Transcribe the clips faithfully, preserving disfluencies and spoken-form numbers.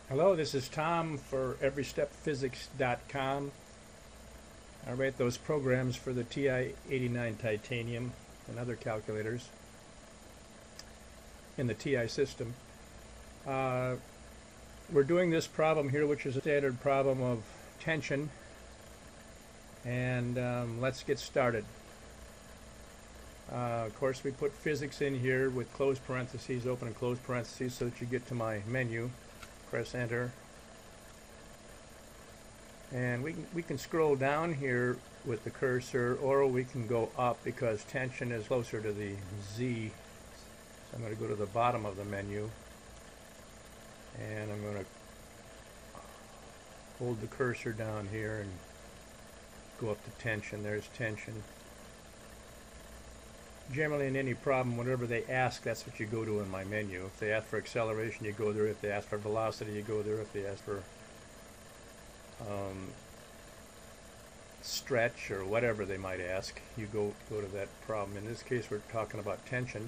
Hello, this is Tom for every step physics dot com. I write those programs for the T I eighty-nine Titanium and other calculators in the T I system. Uh, we're doing this problem here, which is a standard problem of tension, and um, let's get started. Uh, of course, we put physics in here with closed parentheses, open and closed parentheses, so that you get to my menu. Press enter, and we can, we can scroll down here with the cursor, or we can go up because tension is closer to the Z. So I'm going to go to the bottom of the menu, and I'm going to hold the cursor down here and go up to tension. There's tension. Generally, in any problem, whatever they ask, that's what you go to in my menu. If they ask for acceleration, you go there. If they ask for velocity, you go there. If they ask for um, stretch or whatever they might ask, you go go to that problem. In this case, we're talking about tension.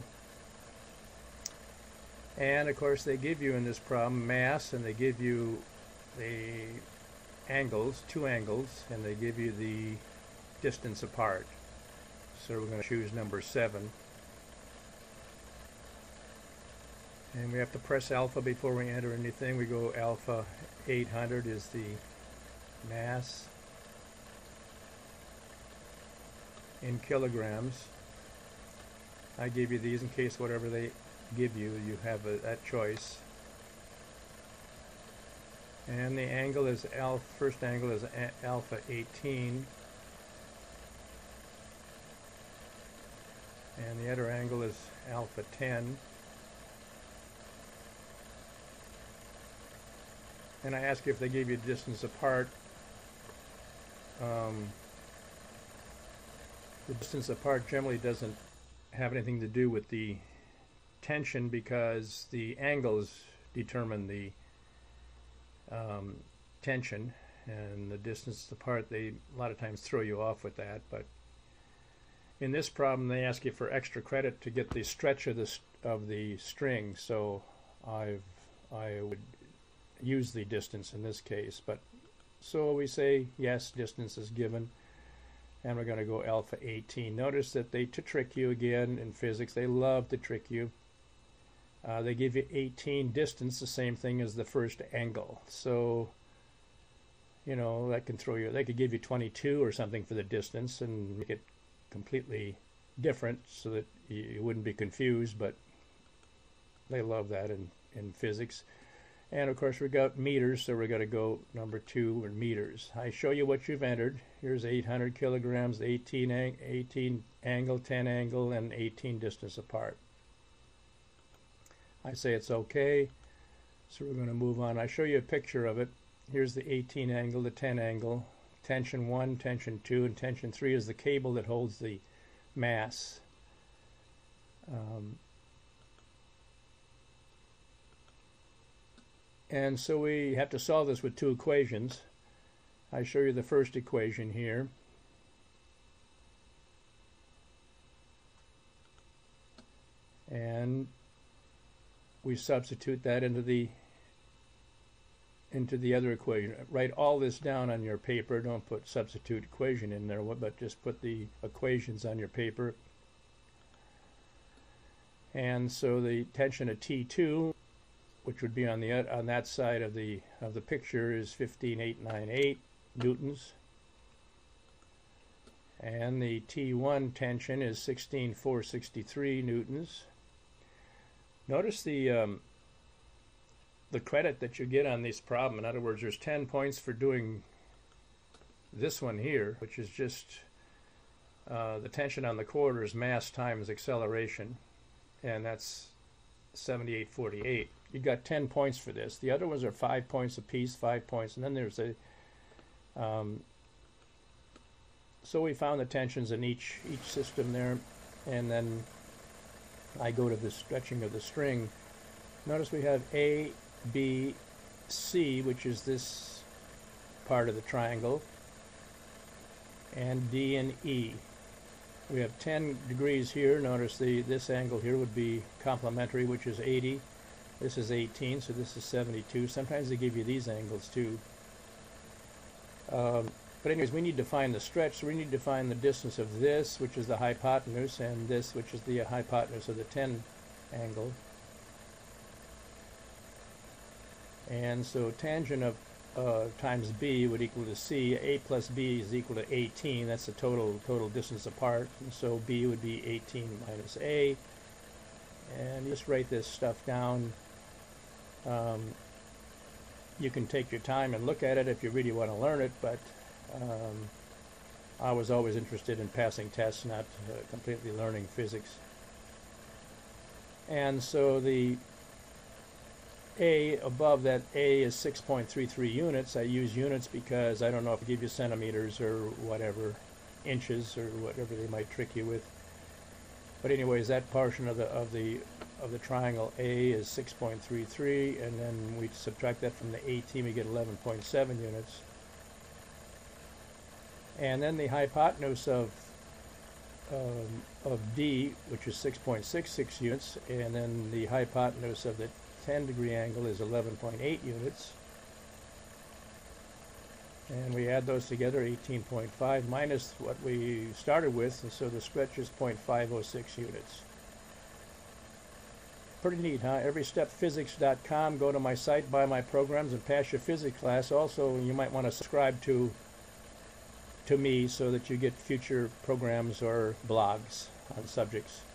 And of course, they give you in this problem mass, and they give you the angles, two angles, and they give you the distance apart. So we're going to choose number seven. And we have to press alpha before we enter anything. We go alpha eight hundred is the mass in kilograms. I give you these in case whatever they give you, you have a, that choice. And the angle is alpha, first angle is alpha eighteen. And the other angle is alpha ten. And I ask you if they gave you distance apart. Um, the distance apart generally doesn't have anything to do with the tension, because the angles determine the um, tension, and the distance apart, they a lot of times throw you off with that. But in this problem, they ask you for extra credit to get the stretch of the of the string. So I've I would use the distance in this case. But so we say yes, distance is given, and we're going to go alpha eighteen. Notice that they to trick you again in physics. They love to trick you. Uh, they give you eighteen distance, the same thing as the first angle. So you know that can throw you. They could give you twenty-two or something for the distance and make it completely different so that you wouldn't be confused, but they love that in, in physics. And of course we got meters, so we're going to go number two in meters. I show you what you've entered. Here's eight hundred kilograms, eighteen, eighteen angle, ten angle, and eighteen distance apart. I say it's okay, so we're going to move on. I show you a picture of it. Here's the eighteen angle, the ten angle. Tension one, tension two, and tension three is the cable that holds the mass. Um, and so we have to solve this with two equations. I show you the first equation here. And we substitute that into the into the other equation. Write all this down on your paper. Don't put substitute equation in there, but just put the equations on your paper. And so the tension of T two, which would be on the on that side of the of the picture, is fifteen thousand eight hundred ninety-eight newtons, and the T one tension is sixteen thousand four hundred sixty-three newtons. Notice the um, the credit that you get on this problem. In other words, there's ten points for doing this one here, which is just uh, the tension on the quarter is mass times acceleration, and that's seventy-eight forty-eight. You got ten points for this. The other ones are five points apiece, five points, and then there's a um, so we found the tensions in each each system there, and then I go to the stretching of the string. Notice we have A, B, C, which is this part of the triangle, and D and E. We have ten degrees here. Notice the this angle here would be complementary, which is eighty, This is eighteen, so this is seventy-two. Sometimes they give you these angles too. Um, but anyways, we need to find the stretch, so we need to find the distance of this, which is the hypotenuse, and this, which is the hypotenuse of the ten angle. And so tangent of uh, times b would equal to c. A plus b is equal to eighteen. That's the total total distance apart. And so b would be eighteen minus a. And just write this stuff down. Um, you can take your time and look at it if you really want to learn it, but um, I was always interested in passing tests, not uh, completely learning physics. And so the A above that A is six point three three units. I use units because I don't know if I give you centimeters or whatever, inches or whatever they might trick you with. But anyways, that portion of the of the of the triangle A is six point three three, and then we subtract that from the eighteen, we get eleven point seven units. And then the hypotenuse of um, of D, which is six point six six units, and then the hypotenuse of the ten degree angle is eleven point eight units. And we add those together, eighteen point five minus what we started with, and so the stretch is zero point five zero six units. Pretty neat, huh? every step physics dot com. Go to my site, buy my programs, and pass your physics class. Also, you might want to subscribe to to me so that you get future programs or blogs on subjects.